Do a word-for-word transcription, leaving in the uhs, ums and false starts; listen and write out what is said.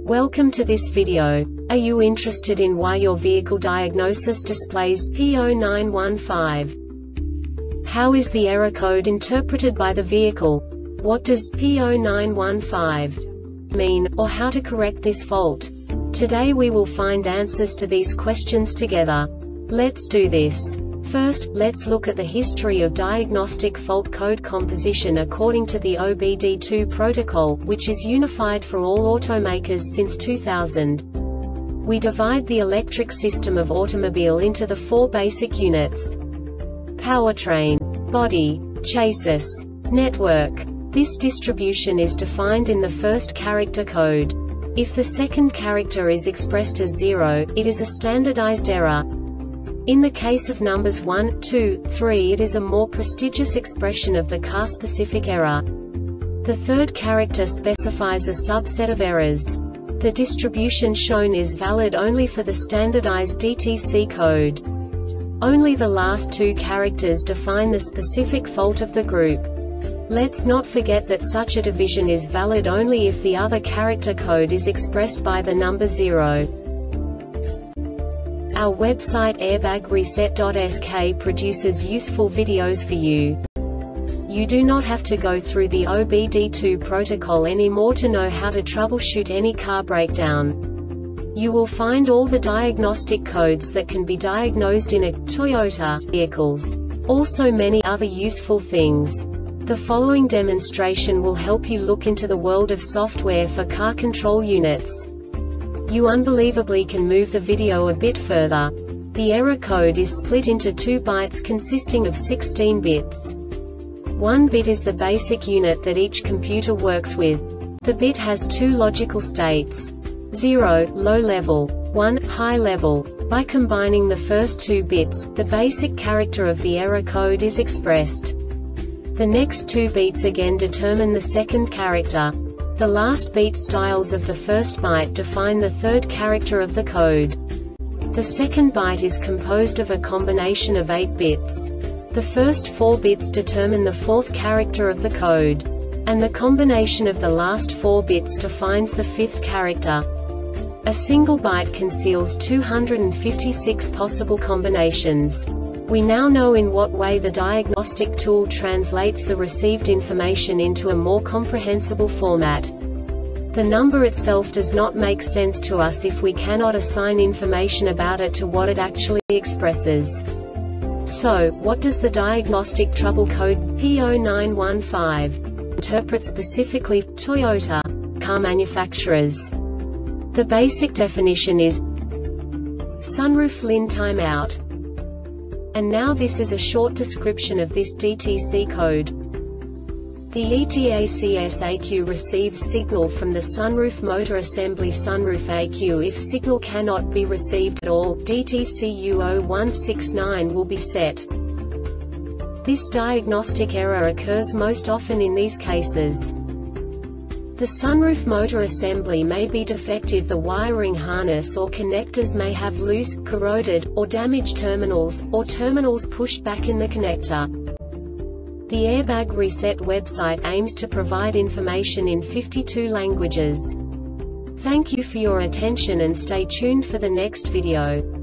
Welcome to this video. Are you interested in why your vehicle diagnosis displays P zero nine one five? How is the error code interpreted by the vehicle? What does P zero nine one five mean, or how to correct this fault? Today we will find answers to these questions together. Let's do this. First, let's look at the history of diagnostic fault code composition according to the O B D two protocol, which is unified for all automakers since two thousand. We divide the electric system of automobile into the four basic units: powertrain, body, chassis, network. This distribution is defined in the first character code. If the second character is expressed as zero, it is a standardized error. In the case of numbers one, two, three, it is a more prestigious expression of the car-specific error. The third character specifies a subset of errors. The distribution shown is valid only for the standardized D T C code. Only the last two characters define the specific fault of the group. Let's not forget that such a division is valid only if the other character code is expressed by the number zero. Our website airbag reset dot S K produces useful videos for you. You do not have to go through the O B D two protocol anymore to know how to troubleshoot any car breakdown. You will find all the diagnostic codes that can be diagnosed in a Toyota vehicles. Also many other useful things. The following demonstration will help you look into the world of software for car control units. You unbelievably can move the video a bit further. The error code is split into two bytes consisting of sixteen bits. One bit is the basic unit that each computer works with. The bit has two logical states: zero, low level, one, high level. By combining the first two bits, the basic character of the error code is expressed. The next two beats again determine the second character. The last beat styles of the first byte define the third character of the code. The second byte is composed of a combination of eight bits. The first four bits determine the fourth character of the code. And the combination of the last four bits defines the fifth character. A single byte conceals two hundred fifty-six possible combinations. We now know in what way the diagnostic tool translates the received information into a more comprehensible format. The number itself does not make sense to us if we cannot assign information about it to what it actually expresses. So, what does the diagnostic trouble code P zero nine one five interpret specifically for Toyota car manufacturers? The basic definition is sunroof L I N timeout. And now this is a short description of this D T C code. The E T A C S A Q receives signal from the sunroof motor assembly sunroof A Q. If signal cannot be received at all, D T C U zero one six nine will be set. This diagnostic error occurs most often in these cases. The sunroof motor assembly may be defective, the wiring harness or connectors may have loose, corroded, or damaged terminals, or terminals pushed back in the connector. The Airbag Reset website aims to provide information in fifty-two languages. Thank you for your attention and stay tuned for the next video.